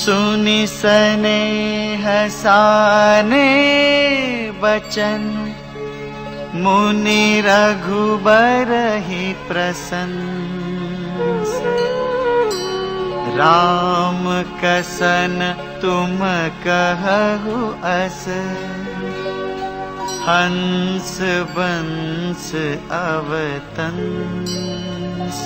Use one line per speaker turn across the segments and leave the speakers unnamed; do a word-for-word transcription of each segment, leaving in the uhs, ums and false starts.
सुनि स्नेह साने बचन, मुनि रघुबर ही प्रसन्न। राम कसन तुम कहु अस, हंस बंस अवतंस।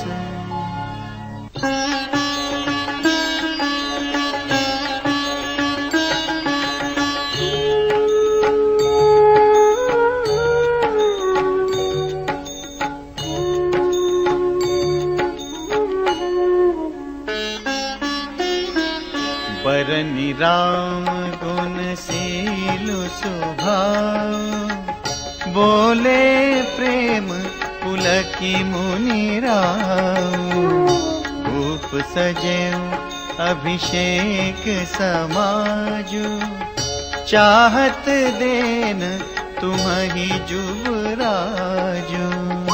बरनि राम गुण शीलु स्वभाव, बोले प्रेम पुलकी मुनि राव। भूप सजेऊ अभिषेक समाजु, चाहत देन तुम्हि जुबराजु।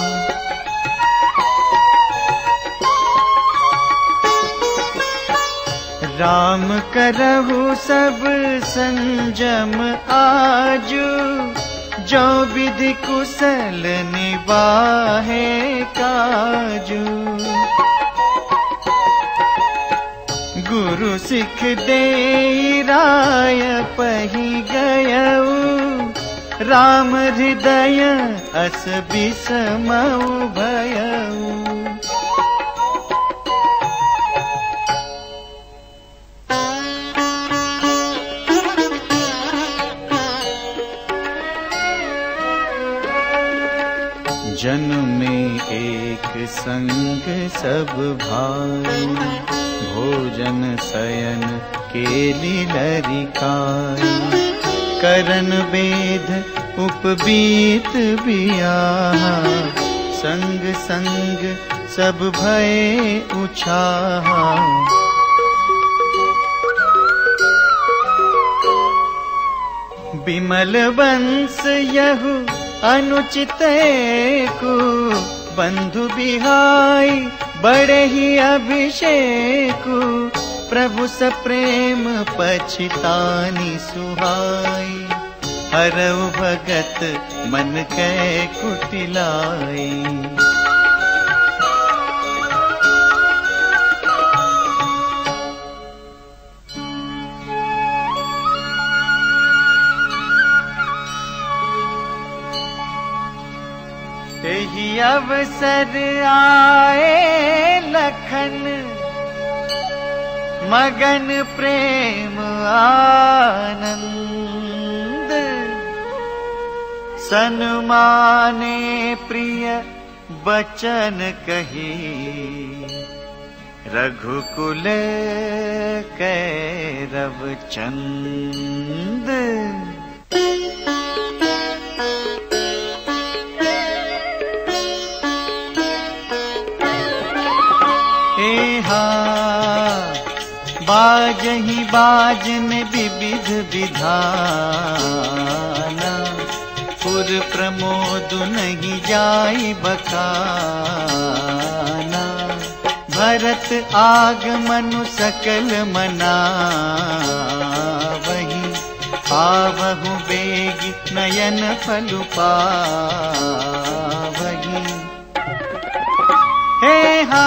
राम करहु सब संजम आजु, जो विधि कुशल निबाहे काजू। गुरु सिख देई राय पही गयऊ, राम हृदय अस बिसमऊ भयऊ। जन में एक संग सब भाई, भोजन शयन केली लरिकाई। करन वेद उपबीत बियाहा, संग संग सब भय उछाहा। बिमल वंश यहु अनुचित को, बंधु बिहाई बड़े ही अभिषेकु। प्रभु सप्रेम पछितानी सुहाई, हरऊ भगत मन कै कुटिलाई। यही अवसर आए लखन, मगन प्रेम आनंद। सन्माने प्रिय बचन कही, रघुकुल कैरव चंद। बाजहि बाजन विविध विधाना, पुर प्रमोद नहीं जाई बखाना। भरत आगमनु सकल मनावहि, आवहु बेगी नयन फलु पावहि। हे हा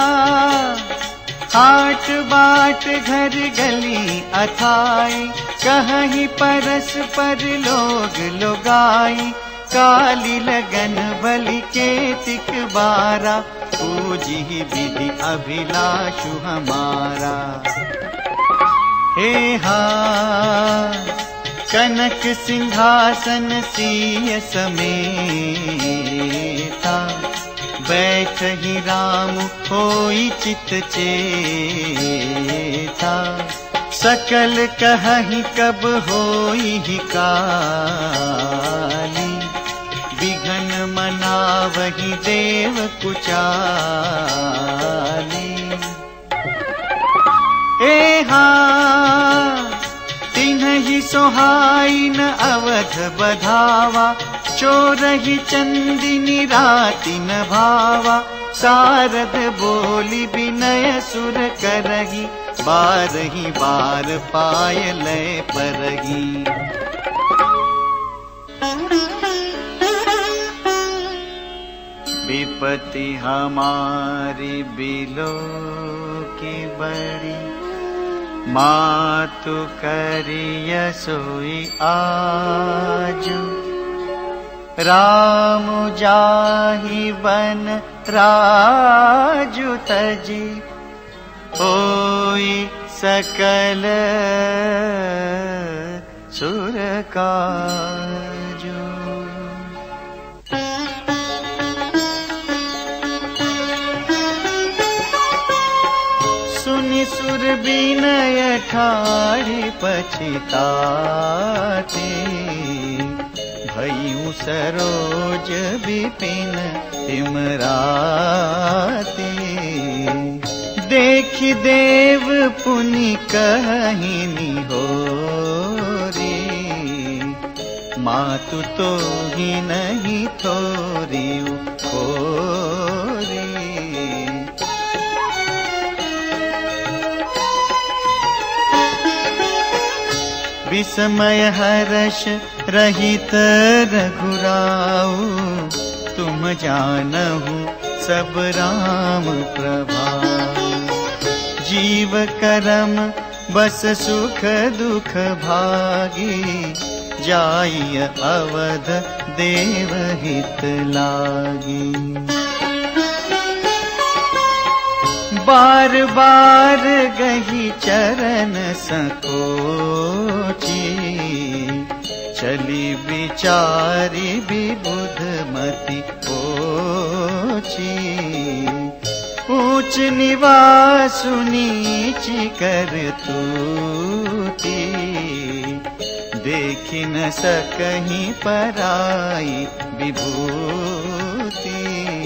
हाट बाट घर गली अथाई, कहीं परस पर लोग लोगाई। काली लगन बलि के तिक बारा, पूजी विधि अभिलाषु हमारा। हे हा कनक सिंहासन सिय समेता, बैठहि राम होई चित चेता। सकल कहहि कब होई ही काली, विघन मनावहि देव कुचाली। ए हा तिन्हि सोहाई न अवध बधावा, चोरहि चंदिनी राति न भावा। सारद बोली विनय सुर करही, बार ही बार पाय लय परही। विपत्ति हमारी बिलो की बड़ी, मातु करिय सोई आजु। राम जाहि बन राजु तजी, होई सकल सुर काजु। सुनि सुर बिनय ठाढ़ी पछिताते, भयउ सरोज विपिन तिमराते। देखि देव पुनि कहि निहोरी, मातु तोहि नहीं थोरिउ खोरी। विस्मय हर्ष रहित रघुराऊ, तुम जानहु सब राम प्रभाऊ। जीव करम बस सुख दुख भागी, जाइय अवध देव हित लागी। बार बार गही चरण सकोची, चली विचारी विबुध मति पोची। ऊंच निवासु नीच कर तूती, देखि न सकहीं पराई विभूति।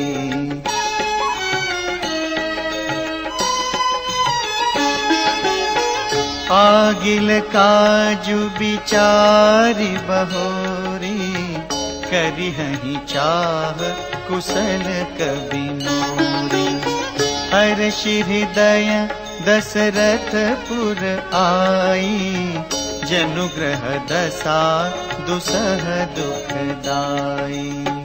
आगिल काजु विचारि बहोरी, करिहहि चाह कुशल कवि मोरी। हर्षि हृदय दशरथपुर आई, जनुग्रह दशा दुसह दुखदाई।